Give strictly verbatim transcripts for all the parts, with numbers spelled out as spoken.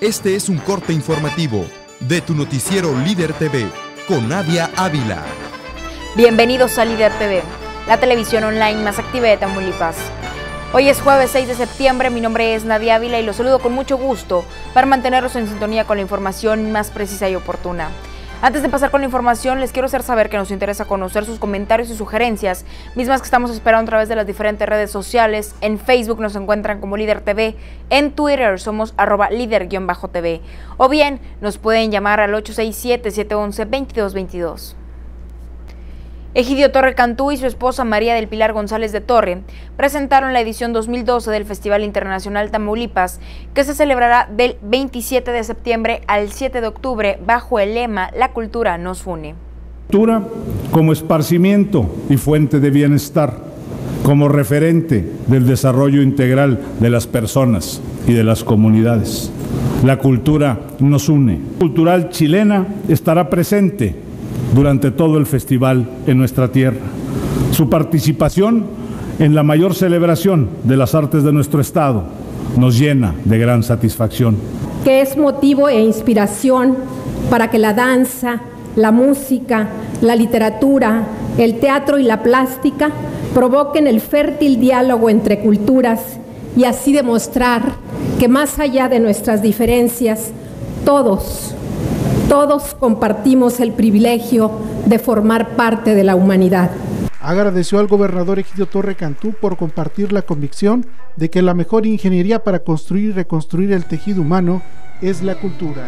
Este es un corte informativo de tu noticiero Líder T V con Nadia Ávila. Bienvenidos a Líder T V, la televisión online más activa de Tamaulipas. Hoy es jueves seis de septiembre, mi nombre es Nadia Ávila y los saludo con mucho gusto para mantenerlos en sintonía con la información más precisa y oportuna. Antes de pasar con la información, les quiero hacer saber que nos interesa conocer sus comentarios y sugerencias, mismas que estamos esperando a través de las diferentes redes sociales. En Facebook nos encuentran como Líder T V, en Twitter somos arroba líder-T V, o bien nos pueden llamar al ocho seis siete, siete uno uno, dos dos dos dos. Egidio Torre Cantú y su esposa María del Pilar González de Torre presentaron la edición dos mil doce del Festival Internacional Tamaulipas, que se celebrará del veintisiete de septiembre al siete de octubre bajo el lema La cultura nos une. Cultura como esparcimiento y fuente de bienestar, como referente del desarrollo integral de las personas y de las comunidades. La cultura nos une. La cultural chilena estará presente durante todo el festival en nuestra tierra. Su participación en la mayor celebración de las artes de nuestro estado nos llena de gran satisfacción. Que es motivo e inspiración para que la danza, la música, la literatura, el teatro y la plástica provoquen el fértil diálogo entre culturas y así demostrar que más allá de nuestras diferencias, todos Todos compartimos el privilegio de formar parte de la humanidad. Agradeció al gobernador Egidio Torre Cantú por compartir la convicción de que la mejor ingeniería para construir y reconstruir el tejido humano es la cultura.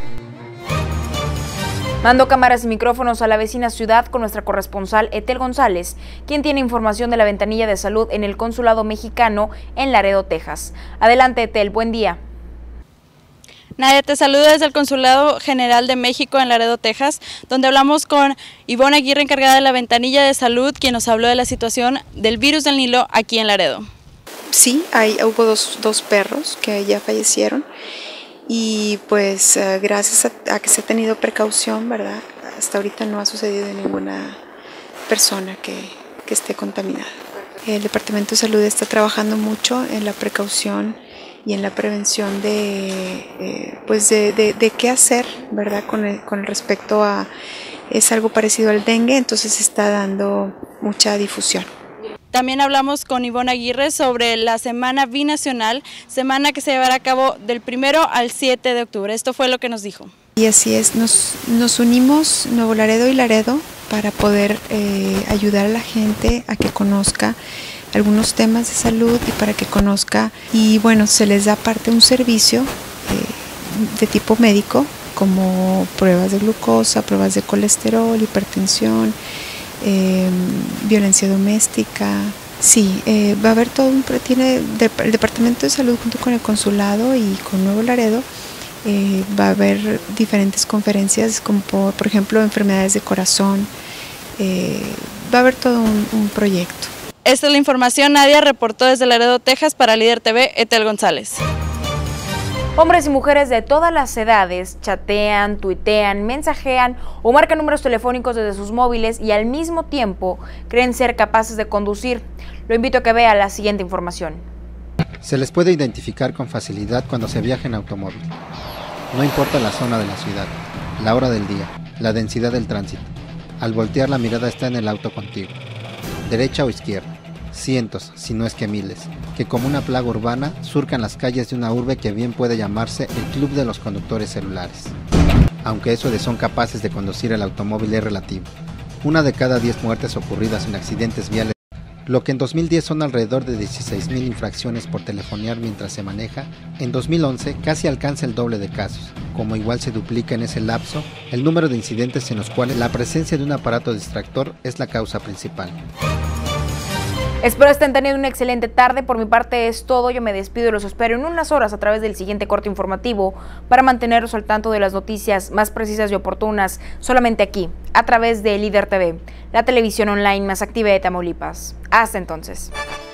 Mando cámaras y micrófonos a la vecina ciudad con nuestra corresponsal Etel González, quien tiene información de la ventanilla de salud en el Consulado Mexicano en Laredo, Texas. Adelante, Etel, buen día. Nadia, te saludo desde el Consulado General de México en Laredo, Texas, donde hablamos con Ivonne Aguirre, encargada de la ventanilla de salud, quien nos habló de la situación del virus del Nilo aquí en Laredo. Sí, hay, hubo dos, dos perros que ya fallecieron y pues uh, gracias a, a que se ha tenido precaución, ¿verdad? Hasta ahorita no ha sucedido ninguna persona que, que esté contaminada. El Departamento de Salud está trabajando mucho en la precaución y en la prevención de, eh, pues de, de, de qué hacer, ¿verdad? Con, el, con respecto a, es algo parecido al dengue, entonces se está dando mucha difusión. También hablamos con Ivonne Aguirre sobre la Semana Binacional, semana que se llevará a cabo del primero al siete de octubre. Esto fue lo que nos dijo. Y así es, nos, nos unimos Nuevo Laredo y Laredo para poder eh, ayudar a la gente a que conozca algunos temas de salud y para que conozca, y bueno, se les da aparte un servicio eh, de tipo médico, como pruebas de glucosa, pruebas de colesterol, hipertensión, eh, violencia doméstica. Sí, eh, va a haber todo un, tiene de, el Departamento de Salud junto con el Consulado y con Nuevo Laredo, eh, va a haber diferentes conferencias, como por, por ejemplo enfermedades de corazón, eh, va a haber todo un, un proyecto. Esta es la información. Nadia reportó desde Laredo, Texas para Líder T V, Etel González. Hombres y mujeres de todas las edades chatean, tuitean, mensajean o marcan números telefónicos desde sus móviles y al mismo tiempo creen ser capaces de conducir. Lo invito a que vea la siguiente información. Se les puede identificar con facilidad cuando se viaja en automóvil. No importa la zona de la ciudad, la hora del día, la densidad del tránsito. Al voltear la mirada está en el auto contigo. Derecha o izquierda, cientos, si no es que miles, que como una plaga urbana surcan las calles de una urbe que bien puede llamarse el club de los conductores celulares. Aunque eso de son capaces de conducir el automóvil es relativo. Una de cada diez muertes ocurridas en accidentes viales, lo que en dos mil diez son alrededor de dieciséis mil infracciones por telefonear mientras se maneja, en dos mil once casi alcanza el doble de casos, como igual se duplica en ese lapso el número de incidentes en los cuales la presencia de un aparato distractor es la causa principal. Espero estén teniendo una excelente tarde. Por mi parte es todo. Yo me despido y los espero en unas horas a través del siguiente corte informativo para mantenerlos al tanto de las noticias más precisas y oportunas solamente aquí, a través de Líder T V, la televisión online más activa de Tamaulipas. Hasta entonces.